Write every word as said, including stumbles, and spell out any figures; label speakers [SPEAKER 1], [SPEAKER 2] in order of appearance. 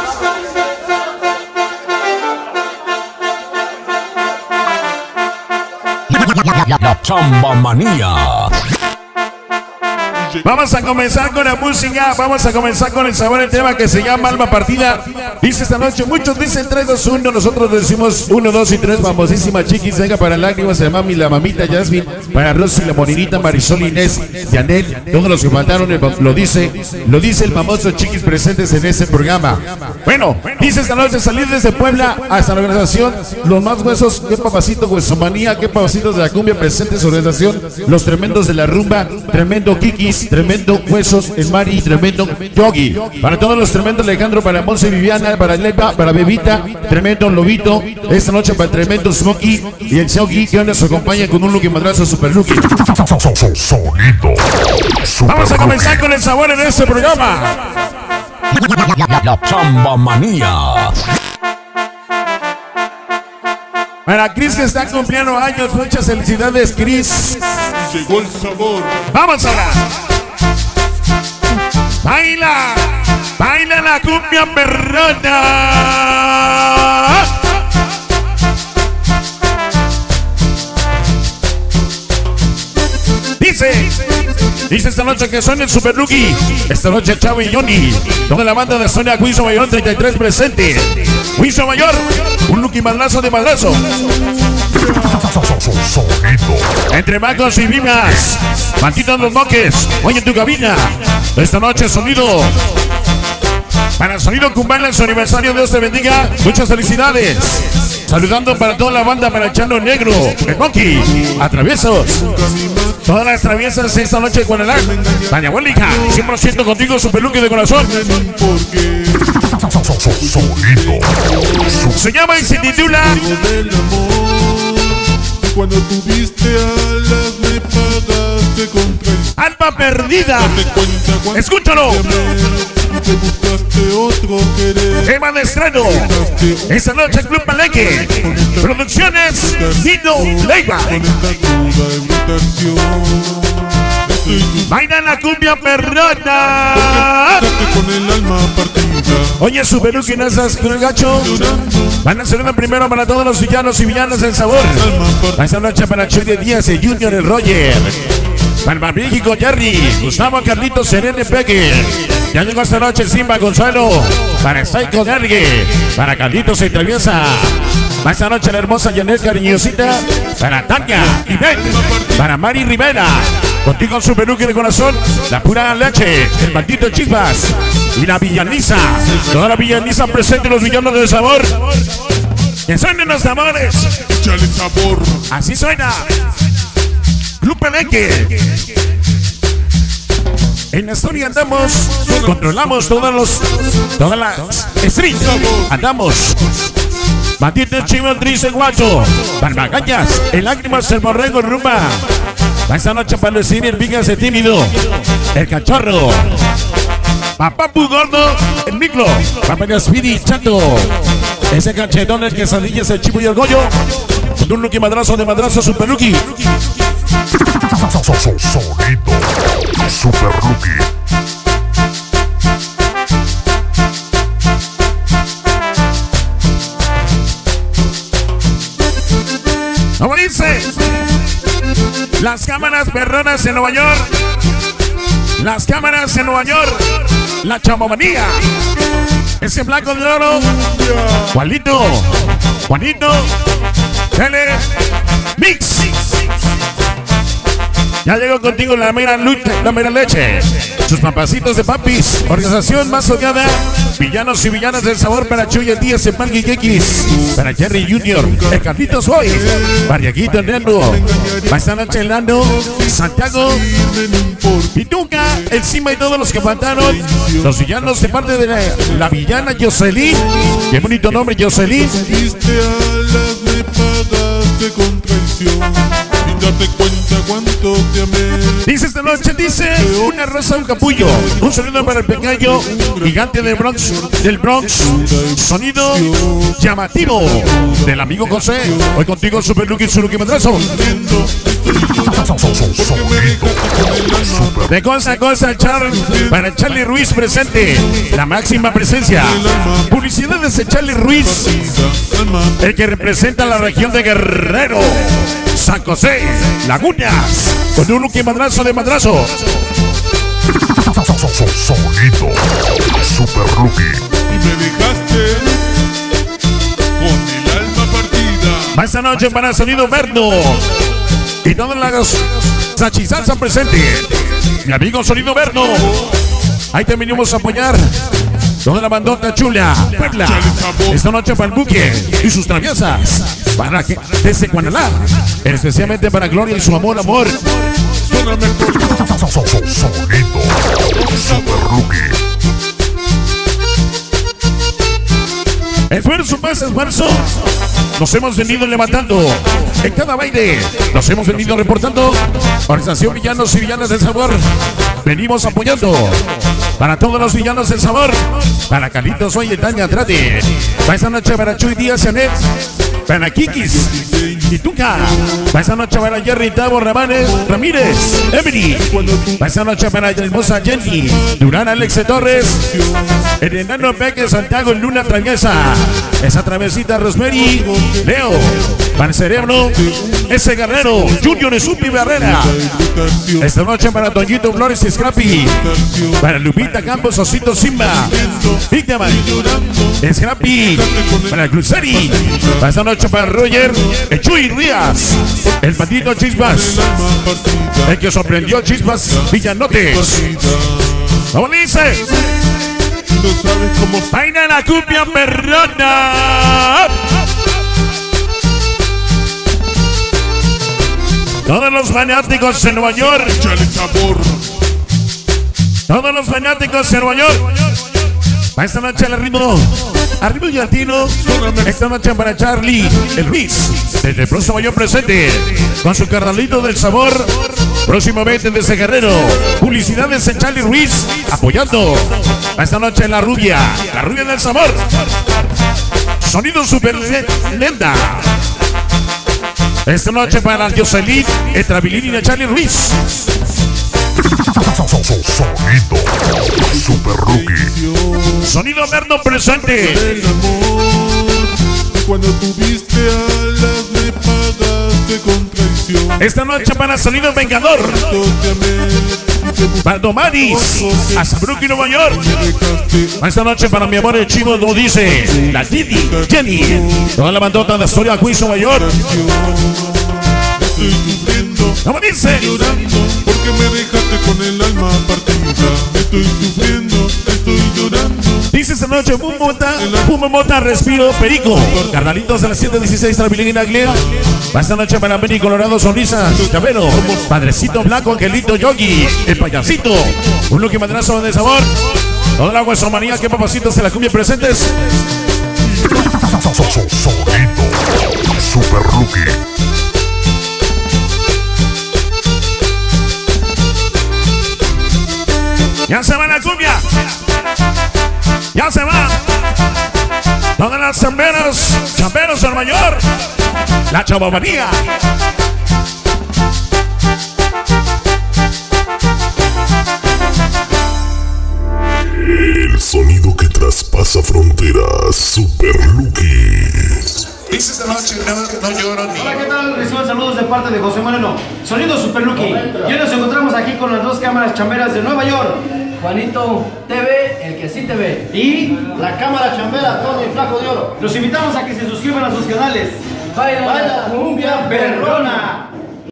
[SPEAKER 1] La Chamba Manía.
[SPEAKER 2] Vamos a comenzar con la música, vamos a comenzar con el sabor del tema que se llama Alma Partida. Dice esta noche, muchos dicen tres, dos, uno, nosotros decimos uno, dos y tres. Famosísima Chiquis, venga para lágrimas de mami, la mamita Jasmine, para Rosy, la moninita, Marisol, Inés, Janet, todos los que faltaron, lo dice, lo dice el famoso Chiquis presentes en ese programa. Bueno, dice esta noche, salir desde Puebla hasta la organización, los más huesos, qué papacito, huesomanía, qué papacitos de la cumbia presentes en organización, los tremendos de la rumba, tremendo Kikis, tremendo Huesos, el Mari, tremendo Yogi. Para todos los tremendos, Alejandro, para Monse, Viviana, para Lepa, para Bebita, tremendo Lobito. Esta noche para tremendo Smokey y el Shogi, que hoy nos acompaña con un Lucky Madrazo Super Lucky.
[SPEAKER 1] Sonido.
[SPEAKER 2] Vamos a comenzar con el sabor en este programa.
[SPEAKER 1] La Chamba Manía.
[SPEAKER 2] Para Cris, que está cumpliendo años, muchas felicidades, Cris.
[SPEAKER 3] Llegó el sabor.
[SPEAKER 2] Vamos ahora. Baila, baila la cumbia perrona. Dice, dice esta noche que son el Super Lucky. Esta noche Chavo y Johnny, toda la banda de Sonia Huizo Mayor treinta y tres presente. Huizo Mayor, un Lucky Madrazo de madrazo. Entre magos y vimas, mantitos los moques, oye en tu cabina. Esta noche sonido para Sonido Cumbala en su aniversario. Dios te bendiga, muchas felicidades. Saludando para toda la banda, para el Chano Negro, el Monkey, Atraviesos, todas las traviesas esta noche de Guadalajara. Tania Huélica, cien por ciento contigo, Super Lucky de corazón. Se llama y se titula
[SPEAKER 3] Cuando tuviste alas me pagaste con traición.
[SPEAKER 2] Alma Perdida.
[SPEAKER 3] Cuenta,
[SPEAKER 2] escúchalo.
[SPEAKER 3] Te buscaste otro querer.
[SPEAKER 2] Tema de estreno esta noche Club Palenque. Producciones Nino Leiva. Baila la cumbia perrona.
[SPEAKER 3] Con el alma partida.
[SPEAKER 2] Oye, Super Lucky, ¿no estás con el gacho? Van a ser una primero para todos los villanos y villanas del sabor. Esta noche para Chile Díaz, el Junior, el Roger. Para México, Jerry, Gustavo, Carlitos, Serene, Peque. Ya llegó esta noche Simba, Gonzalo. Para Psycho, Dergue. Para Carlitos, se traviesa. Va esta noche la hermosa Janet, cariñosita. Para Tania y Ben. Para Mari Rivera. Contigo Super Lucky de corazón, la pura leche, el maldito Chispas y la villaniza. Toda la villaniza presente, los villanos del sabor. Que suenen los amores.
[SPEAKER 3] Échale sabor.
[SPEAKER 2] Así suena. Club Palenque. En la historia andamos, controlamos todos los, todas las streets. Andamos. Matite, Chivo, Trice, Guacho, Barbagañas, el Lágrimas, el Borrego, el Rumba. Esta noche para el cine, el Vígase Tímido, el Cachorro, Papá Gordo, el Miclo, Papá de Speedy, Chato, ese cachetón, el Quesadillas, el Chivo y el Goyo, con un Lucky Madrazo de madrazo, Super Lucky.
[SPEAKER 1] Sonido Super Lucky.
[SPEAKER 2] ¿Cómo dice? Las cámaras perronas en Nueva York. Las cámaras en Nueva York. La Chamomanía. Ese blanco de oro. Juanito. Juanito. Tele. Mix. Ya llegó contigo la mera lucha, la mera leche. Sus papacitos de papis. Organización más odiada. Villanos y villanas del sabor para Chuy el Díaz, el Panqui X. Para Jerry Junior, el Carlitos Hoy. Mariaquito el Nando. Esta noche el Nando. Santiago. Pituca, encima y todos los que faltaron. Los villanos de parte de la, la villana Jocelyn. Qué bonito nombre, Jocelyn.
[SPEAKER 3] pagaste con traición, sin darte cuenta cuánto te amé.
[SPEAKER 2] Dice esta noche, dice una rosa, un capullo. Un sonido para el pequeño gigante de Bronx, del Bronx. Sonido llamativo del amigo José. Hoy contigo, Super Lucky, Suruki Madrazo. De cosa a cosa, Char, para Charlie Ruiz presente. La máxima presencia. Publicidades de Charlie Ruiz, el que representa la región de Guerrero, San José, Lagunas, con un Lucky Madrazo de Madrazo.
[SPEAKER 1] Sonido Super Lucky.
[SPEAKER 3] Y me dejaste con el alma partida.
[SPEAKER 2] Va esta noche para Sonido Verno y todas las Sachisalsa presente. Mi amigo Sonido Verno. Ahí te venimos a apoyar. Toda la bandota chula, Puebla. Esta noche para el Buque y sus traviesas. Para que desde Guanalá, especialmente para Gloria y su amor, amor.
[SPEAKER 1] Sonido Super Lucky.
[SPEAKER 2] Esfuerzo más esfuerzo. Nos hemos venido levantando en cada baile. Nos hemos venido reportando. Organización Villanos y Villanas del Sabor. Venimos apoyando para todos los villanos del sabor. Para Carlitos Soy y Tania Trate. Para esta noche para Chuy Díaz y Anet. Para Kikis y Tuca. Para esta noche para Jerry Tavo Ramírez, Ramírez, Emily. Para esta noche para la hermosa Jenny Durán, Alex Torres. El enano Peque Santiago Luna Traviesa. Esa travesita Rosemary, Leo. Para el cerebro, ese guerrero, Junior Esupi Barrera. Esta noche para Toñito Flores y Scrappy. Para Lupita Campos, Osito Simba. Víctima, Scrappy. Para Cruzari. Para esta noche para Roger, el Chuy Rías. El patito Chispas. El que sorprendió Chispas Villanotes. ¿Cómo dice?
[SPEAKER 3] No sabes cómo
[SPEAKER 2] Baila la cumbia perrona. Todos los fanáticos en Nueva York.
[SPEAKER 3] échale sabor.
[SPEAKER 2] Todos los fanáticos en Nueva York. Para esta noche al ritmo, al ritmo latino. Esta noche para Charlie, el Luis, desde el próximo Nueva York presente, con su carnalito del sabor. Próximamente desde Guerrero. Publicidades en Charlie Ruiz, apoyando. Para esta noche en la rubia, la rubia del sabor. Sonido super lenta. Esta noche para Jocelyn, el Trabilin y Charlie Ruiz.
[SPEAKER 1] Sonido Super Lucky.
[SPEAKER 2] Sonido Verno presente.
[SPEAKER 3] El amor, cuando tuviste alas me pagaste con traición.
[SPEAKER 2] Esta noche para Sonido Vengador.
[SPEAKER 3] Tanto te amé,
[SPEAKER 2] Para Domaris, hasta Brooklyn, Nueva York.
[SPEAKER 3] me dejaste.
[SPEAKER 2] Esta noche para mi amor el chivo lo dice la Didi, Jenny. Toda la bandota de Astoria, Queens, Nueva York.
[SPEAKER 3] Estoy sufriendo,
[SPEAKER 2] ¿Cómo dice?
[SPEAKER 3] llorando, porque me dejaste con el alma partida. Estoy sufriendo, estoy llorando.
[SPEAKER 2] Dice esta noche, Pum Mota, Pum Mota, Respiro, Perico. Carnalitos de las siete dieciséis, Trabilin y Naglea. Va esta noche para Benny Colorado, Sonrisas, Chavero, Padrecito Blanco, Angelito Yogi, el payasito, un Lucky Madrazo de sabor. Toda la huesomanía, que papacitos de la cumbia presentes.
[SPEAKER 1] Sonido Super Lucky.
[SPEAKER 2] Ya se va la cumbia. Ya se va. Todas las chamberas, chamberos del mayor. La chabomanía.
[SPEAKER 1] El sonido que traspasa fronteras. Super Lucky.
[SPEAKER 2] Dice esta noche, no, no lloro ni.
[SPEAKER 4] Hola, ¿qué tal? Reciban saludos de parte de José Moreno. Sonido Super Lucky. Y hoy nos encontramos aquí con las dos cámaras chamberas de Nueva York.
[SPEAKER 5] Juanito T V, el que sí te ve.
[SPEAKER 4] Y
[SPEAKER 5] La cámara chambera, Tony Flaco de Oro.
[SPEAKER 4] los invitamos a que se suscriban a sus canales.
[SPEAKER 5] Baila, la cumbia perrona.